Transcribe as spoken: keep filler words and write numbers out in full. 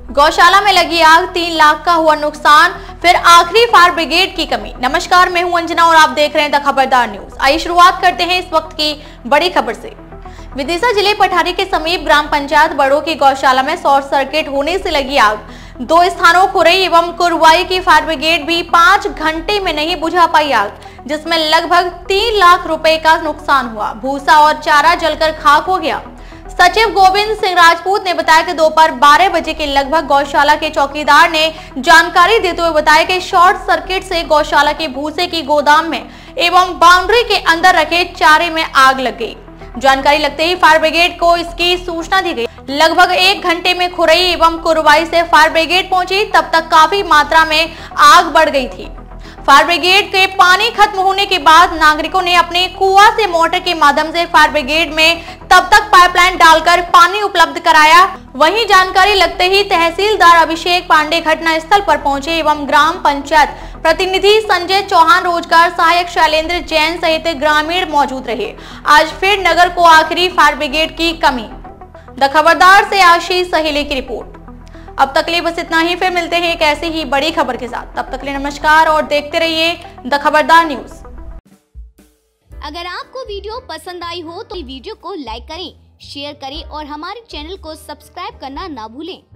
गौशाला में लगी आग, तीन लाख का हुआ नुकसान, फिर आखिरी फायर ब्रिगेड की कमी। नमस्कार, मैं हूं अंजना और आप देख रहे हैं द खबरदार न्यूज। आइए शुरुआत करते हैं इस वक्त की बड़ी खबर से। विदिशा जिले पठारी के समीप ग्राम पंचायत बड़ो की गौशाला में शॉर्ट सर्किट होने से लगी आग। दो स्थानों खुरई एवं कुरवाई की फायर ब्रिगेड भी पांच घंटे में नहीं बुझा पाई आग, जिसमें लगभग तीन लाख रुपए का नुकसान हुआ। भूसा और चारा जलकर खाक हो गया। सचिव गोविंद सिंह राजपूत ने बताया कि दोपहर बारह बजे के लगभग गौशाला के चौकीदार ने जानकारी देते हुए बताया कि शॉर्ट सर्किट से गौशाला के भूसे की गोदाम में एवं बाउंड्री के अंदर रखे चारे में आग लग गई। जानकारी लगते ही फायर ब्रिगेड को इसकी सूचना दी गई। लगभग एक घंटे में खुरई एवं कुरवाई से फायर ब्रिगेड पहुंची, तब तक काफी मात्रा में आग बढ़ गई थी। फायर ब्रिगेड के पानी खत्म होने के बाद नागरिकों ने अपने कुआं से मोटर के माध्यम से फायर ब्रिगेड में तब तक पाइपलाइन डालकर पानी उपलब्ध कराया। वहीं जानकारी लगते ही तहसीलदार अभिषेक पांडे घटना स्थल पर पहुंचे एवं ग्राम पंचायत प्रतिनिधि संजय चौहान, रोजगार सहायक शैलेंद्र जैन सहित ग्रामीण मौजूद रहे। आज फिर नगर को आखिरी फायर ब्रिगेड की कमी। द खबरदार से आशीष सहेली की रिपोर्ट। अब तक के लिए बस इतना ही, फिर मिलते हैं एक ऐसी ही बड़ी खबर के साथ। तब तक के लिए नमस्कार और देखते रहिए द खबरदार न्यूज। अगर आपको वीडियो पसंद आई हो तो वीडियो को लाइक करें, शेयर करें और हमारे चैनल को सब्सक्राइब करना ना भूलें।